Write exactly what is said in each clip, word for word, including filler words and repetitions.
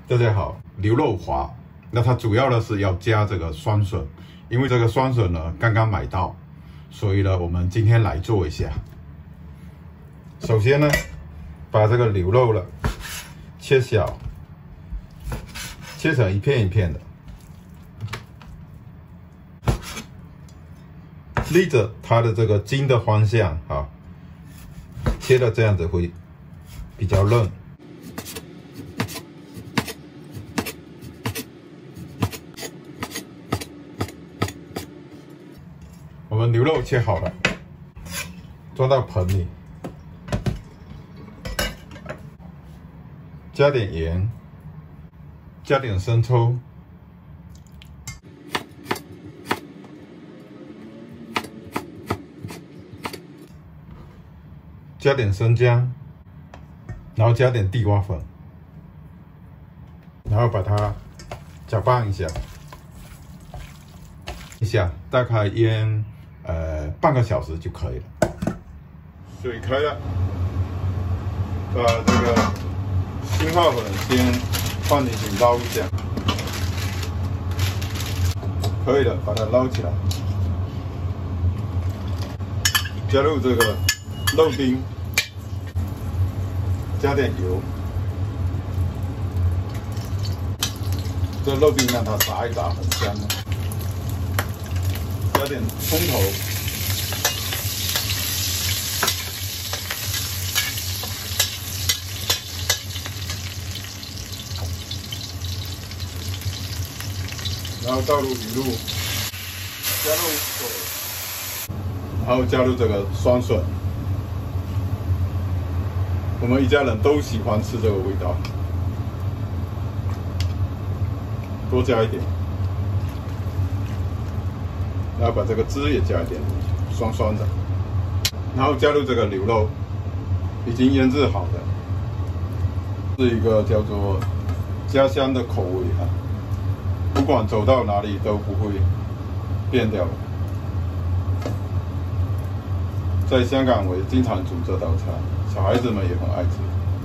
大家好，牛肉滑，那它主要的是要加这个酸笋，因为这个酸笋呢刚刚买到，所以呢我们今天来做一下。首先呢，把这个牛肉了切小，切成一片一片的，立着它的这个筋的方向啊，切的这样子会比较嫩。 我们牛肉切好了，装到盆里，加点盐，加点生抽，加点生姜，然后加点地瓜粉，然后把它搅拌一下，一下大概腌。 呃，半个小时就可以了。水开了，把这个辛化粉先放进去捞一下，可以了，把它捞起来，加入这个肉丁，加点油，这肉丁让它炸一炸，很香的。 加点葱头，然后倒入鱼露，加入水，然后加入这个酸笋。我们一家人都喜欢吃这个味道，多加一点。 然后把这个汁也加一点，酸酸的，然后加入这个牛肉，已经腌制好的，是一个叫做家乡的口味啊，不管走到哪里都不会变掉的。在香港，我也经常煮这道菜，小孩子们也很爱吃。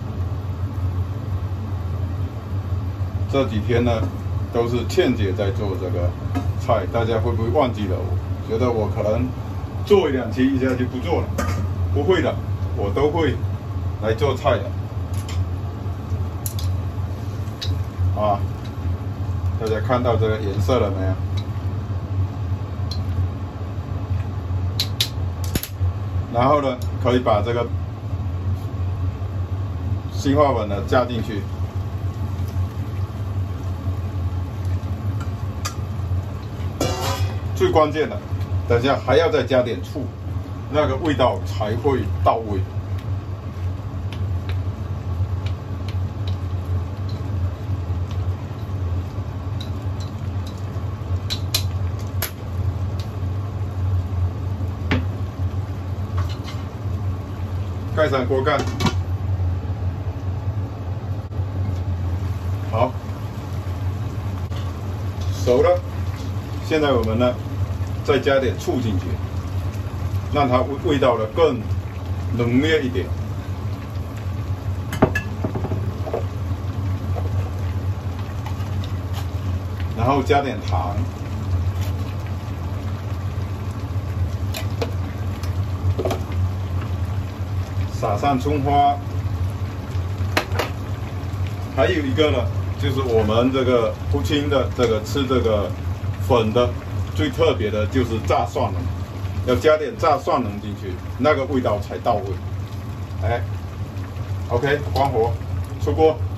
这几天呢，都是倩姐在做这个。 菜大家会不会忘记了？我觉得我可能做一两期一下就不做了，不会的，我都会来做菜的。啊，大家看到这个颜色了没有？然后呢，可以把这个辛化粉呢加进去。 最关键的，等一下还要再加点醋，那个味道才会到位。盖上锅盖，好，熟了。现在我们呢？ 再加点醋进去，让它味道呢更浓烈一点。然后加点糖，撒上葱花。还有一个呢，就是我们这个福清的这个吃这个粉的。 最特别的就是炸蒜蓉，要加点炸蒜蓉进去，那个味道才到位。哎 ，OK， 关火，出锅。